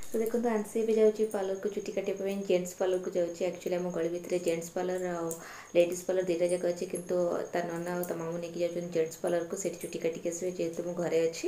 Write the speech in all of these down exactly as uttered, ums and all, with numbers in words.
तो देखो आंसी भी जाऊँगी पार्लर को चुटी काटिया जेंट्स पार्लर को जाऊँगी। एक्चुअली आम गली भितर जेंट्स पार्लर आ लेडीज पार्लर दुईटा जाक अच्छे किंतु ता नना और मामू नहीं जाऊँ जेंट्स पार्लर को से चुटी काटिक आसवे जेहेतु मो घरे अच्छी।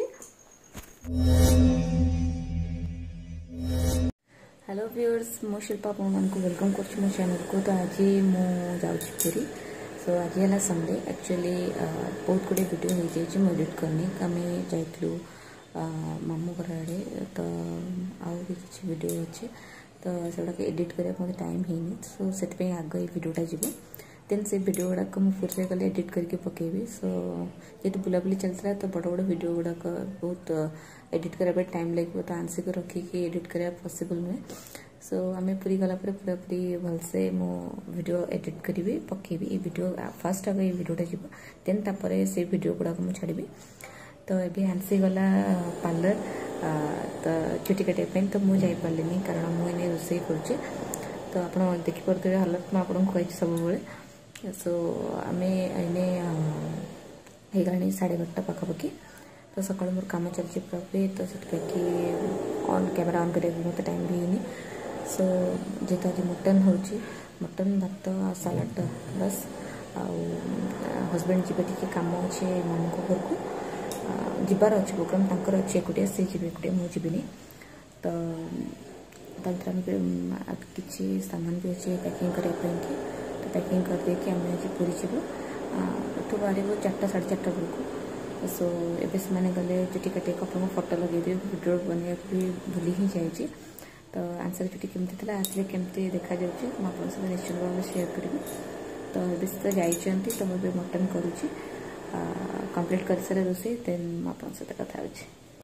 हेलो व्यूअर्स मो शिल्पा आपन को वेलकम कर मो चैनल को। तो आज मु जाऊँगी पूरी। सो आज है संडे। एक्चुअली बहुत गुड़े वीडियो हो जाए मुझे एडिट करनी आम जाइलु मामू घर आड़े। तो आउ भी किसी वीडियो अच्छे तो से एडिट करने मत टाइम है सो से आग ये वीडियोटा जीव देन से वीडियो गुड़ाक मुझे गले एडिट करके पकेबी। सो जेहतु बुलाबुली चलता तो बड़ बड़ वीडियो गुड़ाक बहुत एडिट करने टाइम लगे तो आंसी को रखिकी एडिट करने पॉसिबल नुहे। सो आम पूरी गला पूरा पूरी भलसे मो वीडियो एडिट करी पकेबी। ये वीडियो फास्ट आगे ये वीडियोटा जीव देन तापर से वीडियो गुड़ाक मुझे छाड़ी। तो ये आंसी गला पार्लर तो चुटी काटिया तो मुझे जापारे कारण मुझे रोसे करुचे। तो आप देखिपे हालत मुझे कही सब। सो आम इने होगा साढ़े बारटा पाखापाखि। तो सका मोर कम चलती पूरा तो से ऑन कैमेरा ऑन करने मत टाइम भी है। सो जेहेतु आज मटन हो मटन भात सालाड बस आ हजबैंड जी टे कम अच्छे मामू घर को जीवार अच्छे प्रोग्राम तंकर अच्छे एकुटिया सी जी एकुटिया मुझे तो तार किसी सामान भी अच्छे पैकिंग करने की तो पैकिंग कर देके आम आज पूरी जीव तो बाहर चार्टा साढ़े चार्टा बेलू। सो एबे से गले चुटी काटे कपड़ा फोटो लगे वीडियो बनने भी भूली ही जाए। तो आंसर चुटी केमती थी आसले केमती देखा जाऊँगी मुझे सब निश्चित भाव में शेयर करी। तो बेस तो जाइए तो मुझे मटन करुँची कंप्लीट कर सारे रोसे देन आप सहित कथा हो।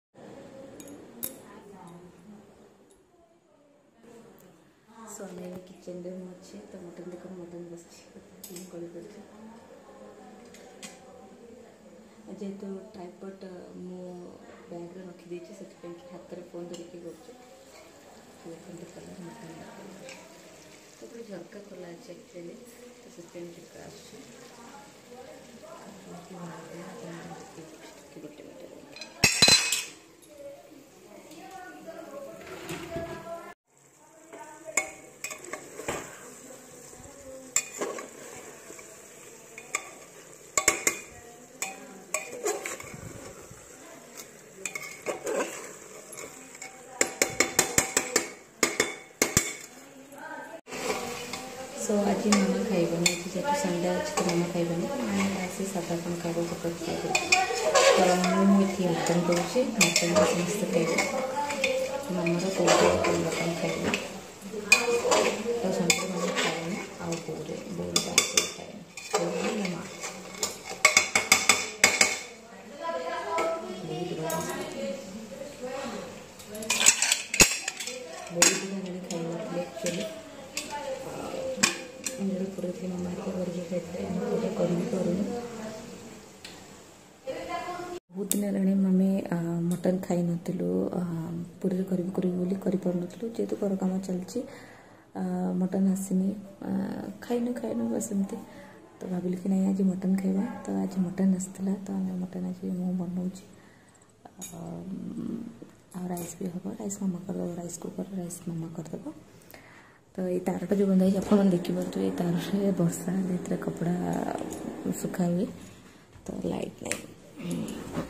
सो आम किचन रे अच्छे तो मटन देख मटन बस जेहेतु ट्राइपॉड मो बैग रे रखी से हाथ में फोन धरिकी कर मटन तो झरका खोला अच्छे एक्चुअली तो से झरका आस गोटे मिनट। सो आज मामा खाइबनी जेहतु संडे अच्छे तो मामा खाइबनी आसी सादा कौन खाइब तो मुझे मटन करुँचे मटन समस्त खाइबे मामार कौन मटन खाइबे तो संडे मामा खाएनी आउ बोरे बोर खाएनी माँ बोरी दिन खाई एक्चुअली पूरा मामा घर पूजा कर बहुत दिन है आम मटन खाई नुँ पूरी कर जेहेतु घर कम चलती मटन आसनी खाइन खाइन बस एमती। तो भाविल कि नहीं आज मटन खाइबा तो आज मटन आसला तो आम मटन आज मु बनाऊँ राइस भी हम राइस मामा कर राइस कुकर राइस मामा करदेव। तो ये तारटा जो बंधा है आप देखिए ये तार से बर्षा जो कपड़ा सुखा हुए तो लाइट नहीं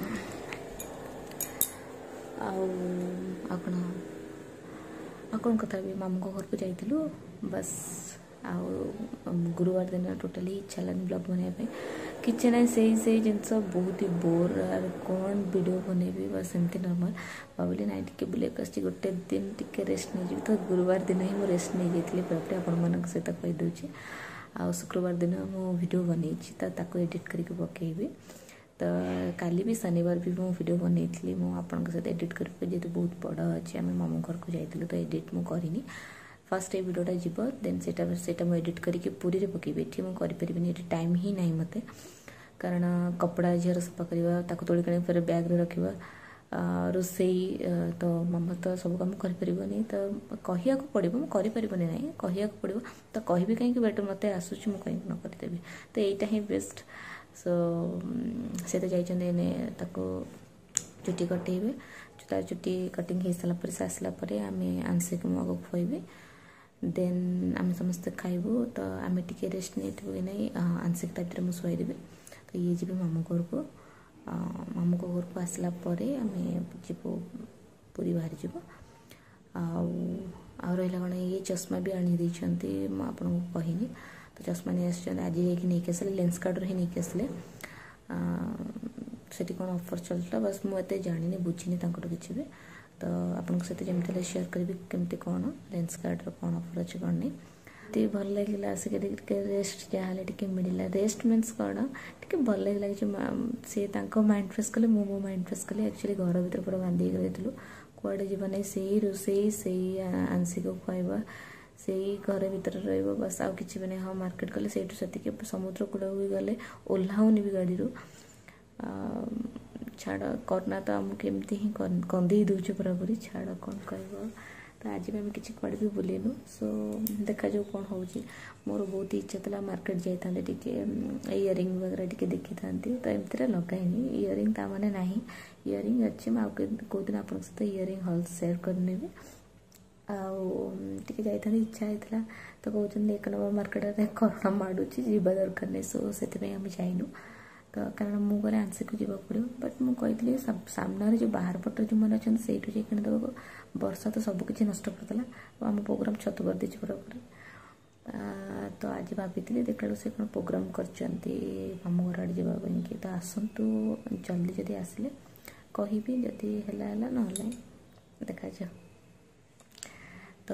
आउन कथा भी मामू घर को जाइलु बस आउ गुरुवार दिन टोटाली इच्छा लानी ब्लॉग बनाया किसी ना से से जिनस बहुत ही बोर कौन वीडियो बनैबी बस एमती नॉर्मल भाविली ना टे बुलेक आसी गोटे दिन टे रेस्ट नहीं तो गुरुवार दिन ही मुझे रेस्ट नहीं जाइए पूरा आपण मान सहित कहीदे। आ शुक्रवार दिन मु वीडियो बनई तो एडिट करके पकेबी। तो काली भी शनिवार भी मु वीडियो बनई मुझे सहित एडिट करके जेहतु बहुत बड़ अच्छे आम मामू घर को जाइलु तो एडिट मु करिनी फास्ट ये वीडियोटा जीव देन सेटा सेटा मु एडिट करके पूरी रे पकेबी। एठी मु करि परिबिनी एठी टाइम ही नहीं मते कारण कपड़ा झीर सफा करवा ताको तोड़ी कने फिर बैग रे रखिबा रोसई तो मामा तो सब काम कर परिबनी तो कहिया को पड़िबो मु करि परिबनी नहीं कहिया को पड़िबो तो कहबी काहे कि बेटर मते आसुची मु काहे न कर देबी तो एटा ही बेस्ट। सो से तो जाइछन ने ताको चुटी कटेबे ता चुटी कटिंग हो सारा पर से आसला आम आंशिक मो आगे खुआबी देन आम समस्ते खाइबू तो आम टे रेस्ट नहीं कि नहीं आंशिक टाइप मुझे शुआईदेवी तो ये जी मामू घर को मामू को घर को आसला आम जीव पूरी बाहरी जीव आ रहा कौन ये चश्मा भी आनी आपको कहनी तो चश्मा नहीं आस आज नहीं आसले लेंस कार्ड ही नहीं आसले से कौन ऑफर चलता बस मुझे जानी बुझीनी किसी भी तो आपको सहित जमी शेयर करी केमती कौन लेंस कार्ड कौन ऑफर अच्छे कौन नहीं ती भल लगे आसिक रेस्ट जहाँ टे मिलला रेस्ट मीन्स कौन टे भल लगे सी माइंड फ्रेश कले मु मो माइंड फ्रेश कली एक्चुअली घर भर पूरा बांधिक रही कुआड़े जीवन से रोसई से आंशिक खुआबा से घर भर रही बस आउ कि नहीं हाँ मार्केट गले से समुद्र कूल भी गले ओह्लाऊनी भी गाड़ी छाड़ करना तो आमको केमती ही कंदे दूचे पूरा पूरी छाड़ कौन कह तो आज भी आम कि कड़े भी बुलेनु सो देखा जो कौन हो मोर बहुत इच्छा था मार्केट जाता टे इयरिंग वगैरह टे देखी था तो एमती लगाइनी इयरिंग ता माने ना इयरिंग अच्छे मुझे कौ दिन आप सहित इयरिंग हल सेयर करनी आगे जाता इच्छा होता तो कहते एक नंबर मार्केट करोना माड़ुची जीवा दरकार नहीं सो से आम जाइनु तो कारण मु गले आंशिक जीवा पड़ो बट मुझे सामने जो बाहर पटर जो मैंने अच्छे से किणदेव वर्षा तो सबकि नष्ट करदेला आम प्रोग्राम छतु कर देची पूरा पूरी तो आज भाभी देखा से कौन प्रोग्राम कर मामू घर आड़े जावाई तो आसतु जल्दी जदि आसिले कहि जदि है ना देखा जाओ तो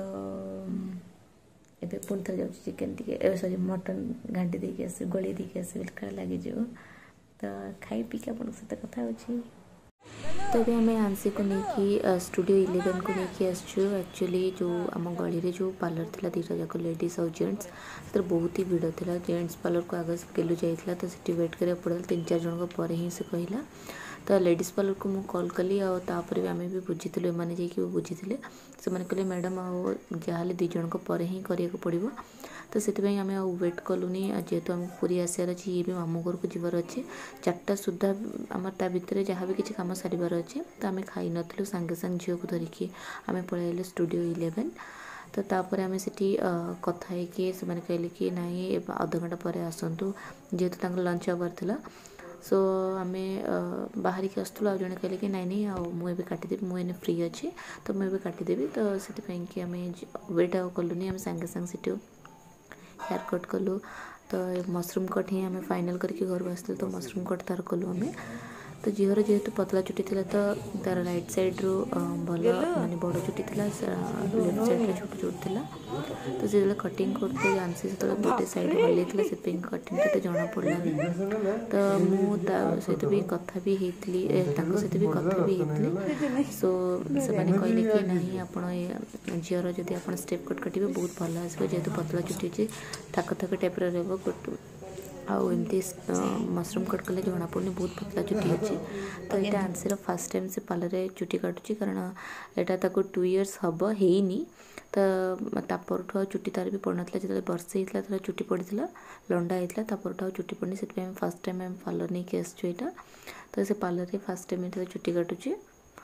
एबे पुणी थे जाऊँ चिकेन टे सॉरी मटन घाटी देके आस गोली देके आस लगे तो खाई पी के आप सहित कथा अच्छी तो ये आम आंशिक को लेकिन स्टूडियो इलेवन को लेकिन आसचु एक्चुअली जो आम गली जो पार्लर थी दीटा जाक लेडीज और जेंट्स तो बहुत ही भिड़ था जेंट्स पार्लर को आगे गेलु जाइला तो सीटी वेट करा पड़ा तीन चार जन पर ही से कहला तो लेडीज पार्लर को मुझे कॉल कली आपर भी आम भी बुझी मैंने जाकि बुझी से कहले मैडम आहा दी जन पर ही करा पड़ो तो से आम वेट कलुनी जेहेतु आम पूरी आसार अच्छे ये भी मामू घर को जीवार अच्छे चार्टा सुधा आम ता भितर जहाँ भी किसी कम सारे अच्छे तो आम खाई नु सांगे सांगे झील को धरिकी आम पलैल स्टूडियो इलेवन तो तापर आम से कथा से कहले कि नाई अध घंटा पर आसतु जेहेतु लंच आवर था सो आम बाहर की आसलु आ जड़े कहले कि नाई नहीं आ मुझे काटिदेवी मुझे फ्री अच्छी तो मुझे काटिदेवी तो से आम वेट आउ कलुनी आम सांगे सांगे से हेयर कट कलु तो मशरूम कट ही आम फाइनल करके घर आसलु तो मशरूम कट तार कलु आम तो झीर जेहेतु पतला चुटी थी तो तार राइट साइड रू भल माने बड़ चुटी थी लेफ्ट साइड छोट छोट थी तो से कटिंग करते आंसी से गोटे साइड हल्ई थी से कटिंग के जना पड़ा तो मुझे भी कथा भी होती सहित भी कथा भी होती सो से कहले कि नहीं आप झीर जब आप स्टेप कट काटे बहुत भल आसो जेहेतु पतला चुटी अच्छी थाक थाक टाइप रही आउ एमती मशरूम कट कले जना पड़नी बहुत पतला चुटी अच्छी तो यहाँ आंसी फास्ट टाइम से पार्लर चुटी काटुची कारण यहाँ टू इयर्स हम हैनी तो तापर चुटी तार भी पड़ ना जो वर्षे होता है चुटी पड़ा लंडा होता तापर चुटी पड़नी से फास्ट टाइम आम पार्लर नहीं कि आसचु यहाँ तो से पार्लर फास्ट टाइम चुटी काटुची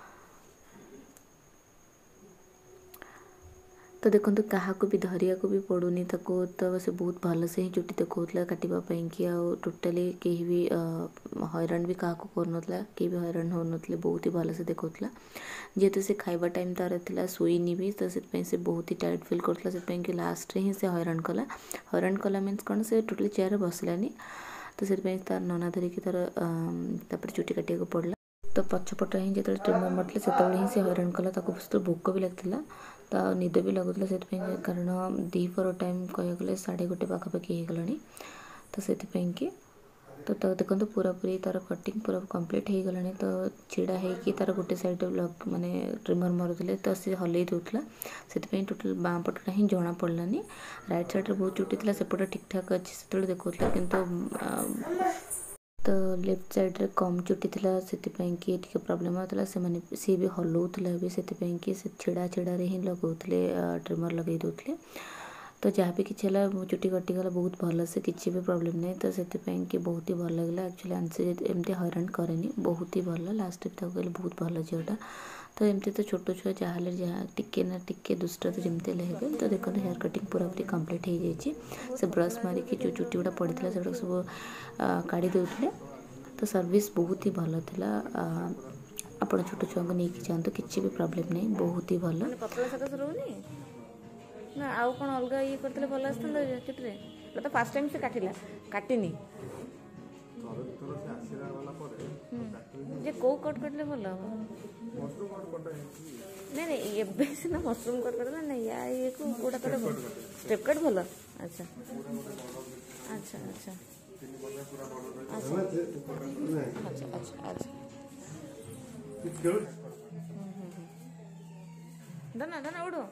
तो देखो क्या भी धरिया को भी पड़ूनी ताको तो से बहुत भल से ही चुटी देखा काटापी कि टोटाली कहीं भी हैरान भी क्या करना कि भी हैरान हो ना बहुत ही भल से देखा जेहेतु से खाइबा टाइम तार था शोनी भी तो से बहुत ही टायर्ड फिल करता से लास्ट ही से हैरान कला हैरान कला मीन्स कौन से टोटाली चेयर बसलानी तो से तार नना धरिकी तार चुटी काटिया पड़ा तो पछपट ही जो ट्रिमर मारते से ही से हैरान कला भोक भी लगता तो निद भी लगुला से कारण दीपर टाइम कह गले साढ़े गोटे पाखापाखि हो गला तो से कि तो देखो पूरा पूरी तार कटिंग पूरा कंप्लीट हो गला तो छिड़ा होगी तार गोटे साइड माने ट्रिमर मारुले तो सी हल्ई दूसरा से टोटाल बाँ पटा ही जना पड़लानी राइट साइड बहुत चुटी थी सेपटे ठीक ठाक अच्छे से देखा कि तो लेफ्ट साइड रे कम चुटी थी से प्रोब्लेम होता से सी भी हलाऊला भी से छिड़ा छिड़ा ही लगाते ट्रिमर लगे दूसरे तो जहाँ भी किसी है चुटी कटिगला बहुत भल से किसी भी प्रोब्लेम नहीं तो से बहुत ही भल लगे एक्चुअली आंसी एमती हैरान कैनि बहुत ही भल लास्ट तक कहले बहुत भल झीटा तो एमती तो छोट छुआ जहाँ जहाँ टिके ना टिके दुष्ट तो जमती हे तो देखो हेयर कटिंग पूरा पूरी कंप्लीट हो जाए से ब्रश मारिकी जो चुटी गुड़ा पड़ा से सब काढ़ी दौले तो सर्विस बहुत ही भल था आप छोट छुआ को लेकिन जातु किसी भी प्रॉब्लम नहीं बहुत ही भल ना आउ कौन अलग ये करते भल आसता चुट्रे तो फास्ट टाइम से काटिला काटिनी जे को कट करले भल नहीं नहीं ये सीना मशरूम कट कर ना या ये को कोडा कट स्टेप कट भल अच्छा अच्छा अच्छा अच्छा अच्छा अच्छा दना दना उड़ो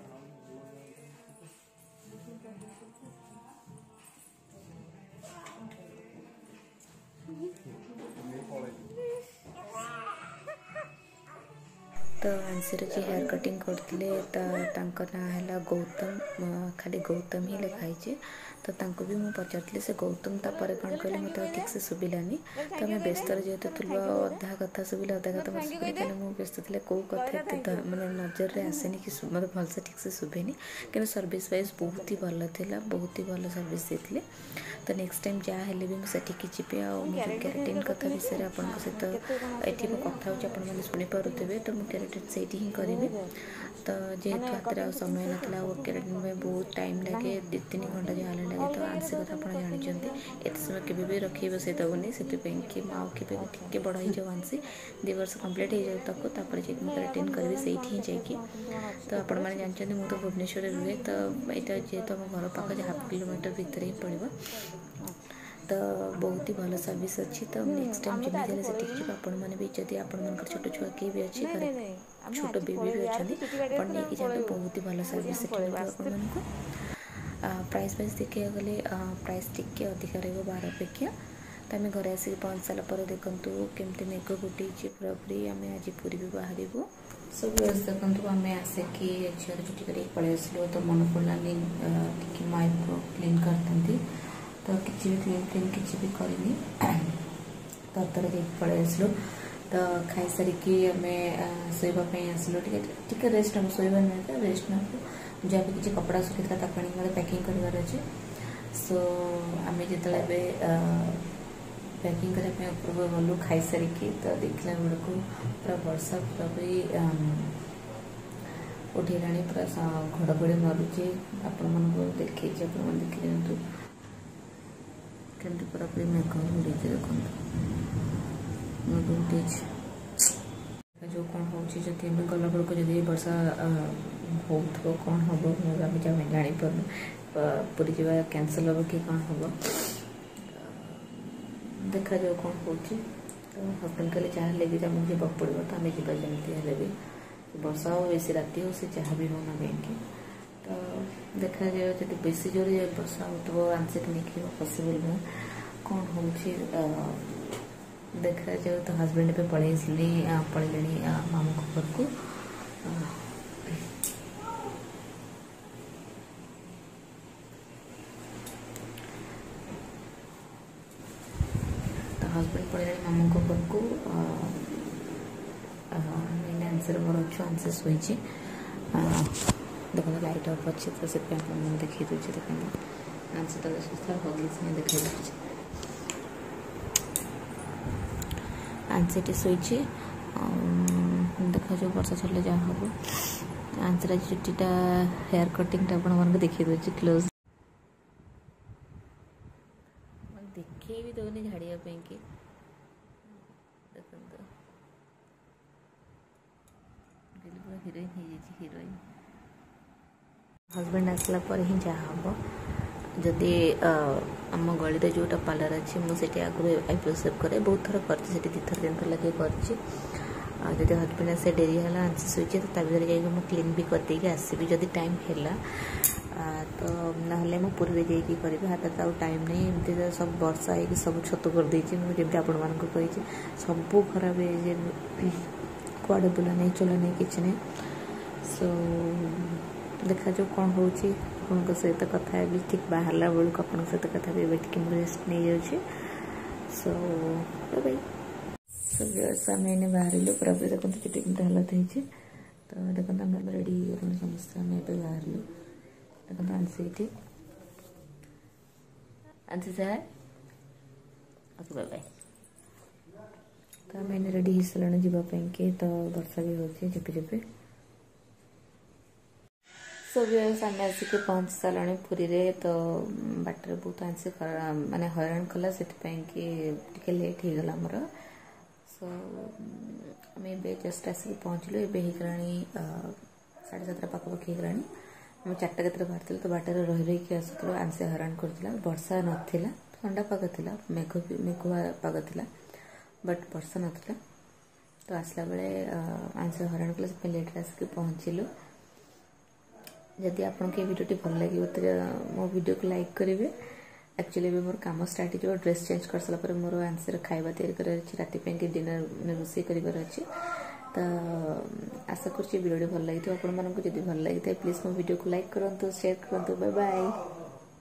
तो आंसर जी हेयर कटिंग करते तो ना है गौतम खाली गौतम ही लिखाई तो तांको भी मुझे पचारि से गौतम तापर कौन कहले मत ठीक से शुभिलानी तो आम व्यस्त जेहतु थी अधा कथा शुभिला अधा कथा मत शुभिला कहीं मुझे व्यस्त थे कौ कथा मैंने नजर में आसेनि कि मतलब भलसे ठीक से शुभेनि कि सर्विस वाइज बहुत ही भल था बहुत ही भल सर्विस देते तो नेक्स्ट टाइम जहाँ हेल्ले भी मुझे जी आ केराटिन कथा विषय आपन सहित ये कथा हो शुणी पारे तो मुझे केराटिन से ही करी तो जेहेतु हाथ में समय ना केराटिन में बहुत टाइम लगे दु तीन घंटा जहाँ लगे तो आंसी कथा आप जानते एत समय के भी रखे बसई देवनी से कि माँ के टे बड़ हो जाओ आंसी दु वर्ष कम्प्लीट हो जाए तक तापर जा केराटिन करी से ही जाकि तो आपण मैंने जानते मुझे तो भुवनेश्वर रुहे तो यहाँ जेहेतु आम घर पाख हाफ किलोमीटर भितर ही पड़ो तो बहुत ही भल सर्विस अच्छी तो नेक्स्ट टाइम जमी से ठीक आपण मैंने भी जब आपण छोट छुआ किए भी अच्छी छोट बेबी भी अच्छा अपन नहीं जाते बहुत ही भल सर्विस आपको प्राइस वाइज देखा गले प्राइस टिके अधिक रहा बार अपेक्षा तो आम घर आसिक पहुँच सारापर देखूँ केमती मेघ गुटे पूरा पूरी आम आज पूरी भी बाहर सब देखूँ आम आसिकी झील चुटी कर पलि आसलु तो मन पड़ानी टी माइब्रो क्लीन करते तो किसी भी क्लीन क्लीन किसी भी करनी तर तर पलि आसलु तो खाई सारिकी आम शोवाई आसलु टे रेस्ट हम शोवा नहीं रेस्ट ना जहाँ भी किसी कपड़ा सुखी था मतलब पैकिंग करार अच्छे सो आम जो पैकिंग करने ऊपर गलु खाई सारिकी तो देखला बेलू पूरा वर्षा पूरा पूरी उठेला पूरा घड़घड़ी मारुचे आपण मन देखे अपन देखी दिखाँ कमी पूरा पूरी मेघ उड़े देखो मेघ उठे जो कौन होती गला बेलू जब वर्षा हो कौन हम आम जापार पूरी जावा कैंसल हम कि कौन हम देखा जाओ कौन हो तो हस्बैंड कहले जहाँ भी आमको जावाक पड़ो तो आम जा जमी भी वर्षा हो बेसी राति हो से जहाँ भी होना कहीं तो देखा जाए जब बेसी जोर वर्षा हो आंशिक नहीं पसिबल नुह कौन हो देखा जाए तो हस्बैंड पे पलि पलि मामू घर को हस्बैंड पड़े मामू को घर को आंसर मोर अच्छु आंसर शोई देखो लाइट अफ अच्छे तो से देखी दूसरे देखते आंसर तो हगिस नहीं देखा दूसरे आंसर शोई देखा जो वर्षा चले जहाँ हम आंसर आज चुटीटा हेयर कटिंग आप देखी दूसरे क्लोज देखे भी दौनी झाड़िया कि देखो पूरा हिरोइन हो हिरोइन हस्बैंड आसला पर ही जहाँ हम जदि आम गली जोटा पार्लर अच्छी मुझे आगुरी आईब्रो सेव करे बहुत थर कर दी थर तीन थर लगे कर हस्बैंड आसे डेरी है आंसी शोचे तो भर जा क्लीन भी करदे आसबि जदि टाइम है तो ना मु पूरी जाइए करी हाथ तो टाइम नहीं एमती तो सब वर्षा हो सब छतु कर देती मुझे आपण मानक कही सब खराब है कुआड़े बुला नहीं चला नहीं किसी नहीं सो देखा जो कौन हो सहित कथा भी ठीक बाहर बेलू आप सहित कथा भी टी रेस्ट नहीं जाऊँ सो बाय सो मैंने बाहर पूरा पूरी देखते चुटी केमती हालत होती तो देखो आम रेडी समस्त आम ए बाहर देखो आंसी ये आंसी सार ओके बाय बाय। तो आम इन रेडी हो सारे जावाई तो वर्षा भी होती झिपि झिपि। सो व्यूअर्स आम आसिक पहुँच सारे पुरी रे तो बाटर बहुत आंसी माने हैरान कला से टे लेट हो गला आमर। सो आम ए जस्ट आसिक पहुँचलु एगलाणी साढ़े सातटा पाखापाखि होगा। आम चार्टा केत बाहर तो बाटर रही रही आसूँ आंसी हैरान करता वर्षा नाला ठंडा पाग था मेघ मेघुआ पाग था बट वर्षा नाला तो आसला बेले आंसी हैरान कला से लेट आसिक पहुँचलु। जदि आपन के वीडियो भल लगे तो मो वीडियो को लाइक करेंगे। एक्चुअली भी मोर काम स्टार्ट हो ड्रेस चेंज कर सारा पर मोर आंसर खाଇବା तैयारी कर राति पे डिनर रोषे कर तो आशा कर वीडियो भल लगी आपण मानक जब भल लगी प्लीज मो वीडियो को लाइक करूँ शेयर करूँ। Bye bye.